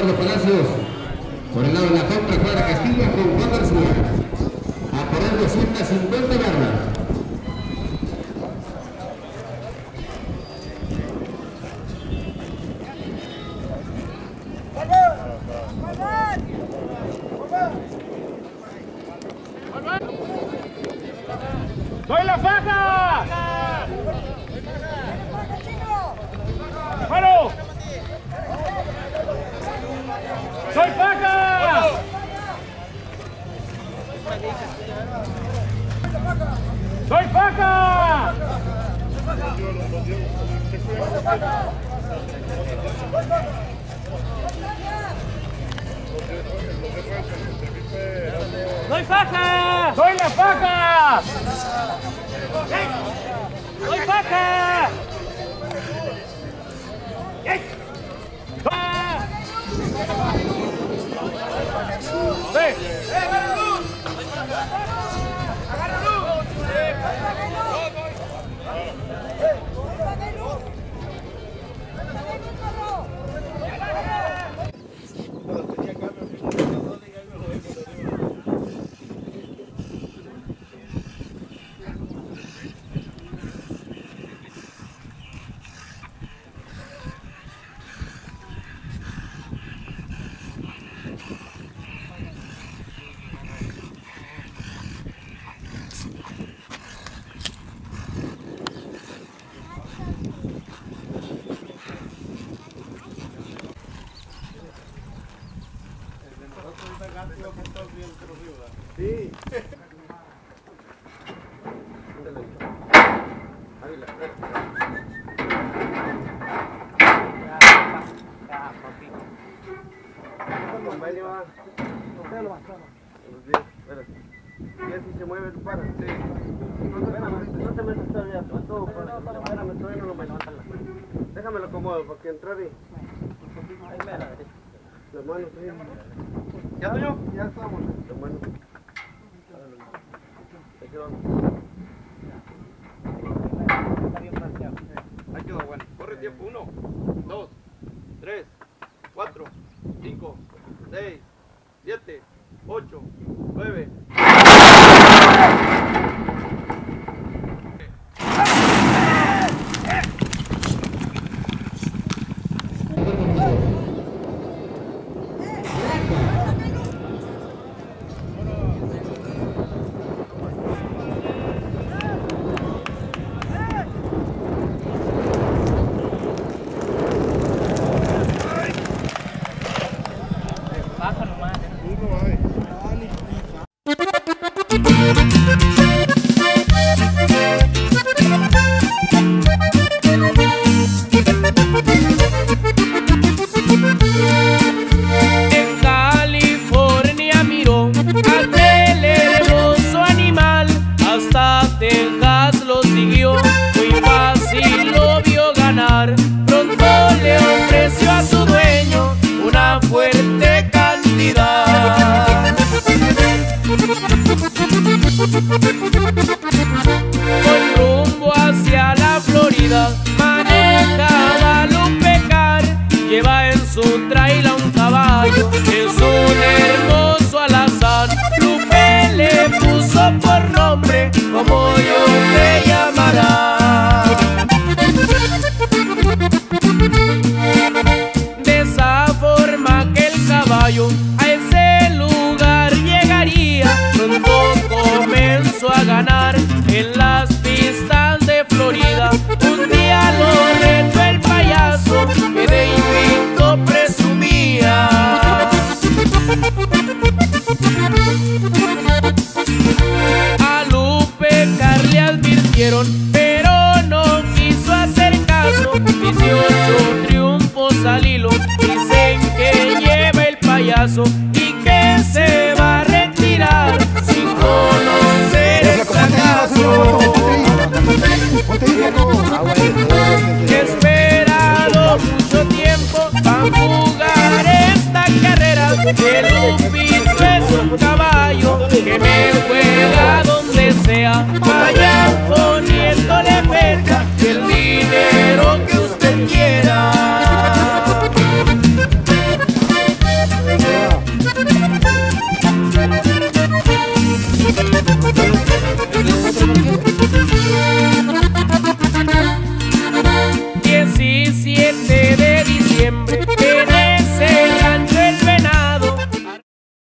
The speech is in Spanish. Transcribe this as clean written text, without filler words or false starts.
los Palacios. Por el lado de la contra, Clara Castilla con Juan García. A poner 250 yardas. ¡Soy la faja! ¡Bueno! ¡Soy faja! ¡Soy faja! ¡Soy faja! ¡Soy la faja! ¡Soy faja! Sí. ¿Y así se mueve tu para? Sí. No te metas todavía, todo espérame, todavía no lo meto. Déjame lo acomodo porque entrar y... Las manos, sí. ¿Ya estoy yo? Ya estamos. Las manos. Aquí vamos. Ahí quedó, bueno. Corre el tiempo. 1, 2, 3, 4, 5, 6, 7, 8, 9. En California miró aquel hermoso animal, hasta Texas lo siguió, muy fácil lo vio ganar. Pronto le ofreció a su dueño una fuerte cantidad. Con rumbo hacia la Florida manejaba Lupe Car, lleva en su traila un caballo, es un hermoso alazán. Lupe le puso por nombre como yo te llamará. De esa forma que el caballo a ese lugar llegaría, pronto comenzó a ganar en las pistas de Florida. Un día lo retó el payaso que de invicto presumía. A Lupe Car le advirtieron, pero no quiso hacer caso. 18 triunfos al hilo dicen que lleva el payaso y que se va a retirar sin conocer el fracaso. Esperado mucho tiempo para jugar esta carrera. El Lupito es un caballo que me juega donde sea.